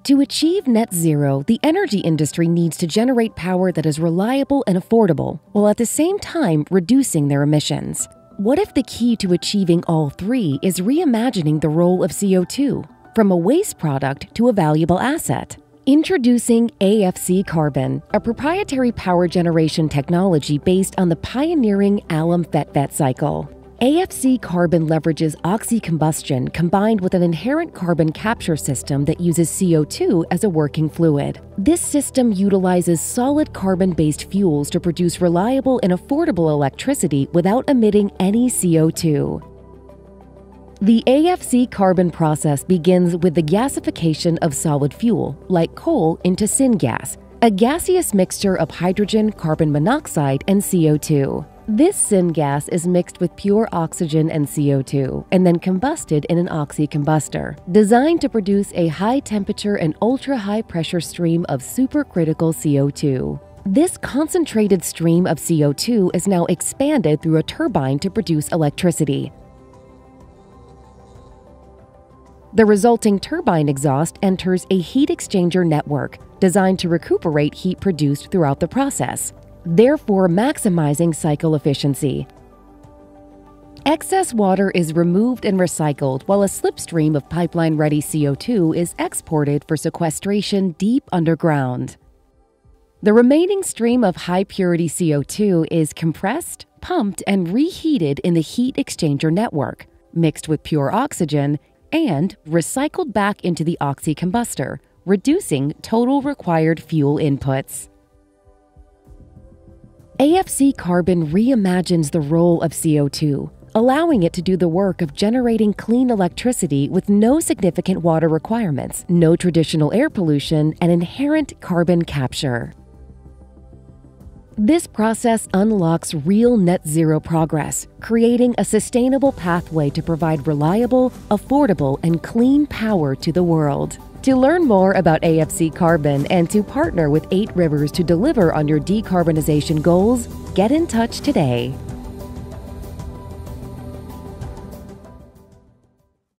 To achieve net zero, the energy industry needs to generate power that is reliable and affordable, while at the same time reducing their emissions. What if the key to achieving all three is reimagining the role of CO2, from a waste product to a valuable asset? Introducing AFC-Carbon, a proprietary power generation technology based on the pioneering Allam-Fetvedt Cycle. AFC-Carbon leverages oxy-combustion combined with an inherent carbon capture system that uses CO2 as a working fluid. This system utilizes solid carbon-based fuels to produce reliable and affordable electricity without emitting any CO2. The AFC-Carbon process begins with the gasification of solid fuel, like coal, into syngas, a gaseous mixture of hydrogen, carbon monoxide, and CO2. This syngas is mixed with pure oxygen and CO2, and then combusted in an oxy-combustor, designed to produce a high-temperature and ultra-high pressure stream of supercritical CO2. This concentrated stream of CO2 is now expanded through a turbine to produce electricity. The resulting turbine exhaust enters a heat exchanger network designed to recuperate heat produced throughout the process, therefore maximizing cycle efficiency. Excess water is removed and recycled while a slipstream of pipeline-ready CO2 is exported for sequestration deep underground. The remaining stream of high-purity CO2 is compressed, pumped, and reheated in the heat exchanger network, mixed with pure oxygen, and recycled back into the oxy-combustor, reducing total required fuel inputs. AFC-Carbon reimagines the role of CO2, allowing it to do the work of generating clean electricity with no significant water requirements, no traditional air pollution, and inherent carbon capture. This process unlocks real net zero progress, creating a sustainable pathway to provide reliable, affordable, and clean power to the world. To learn more about AFC-Carbon and to partner with 8 Rivers to deliver on your decarbonization goals, get in touch today.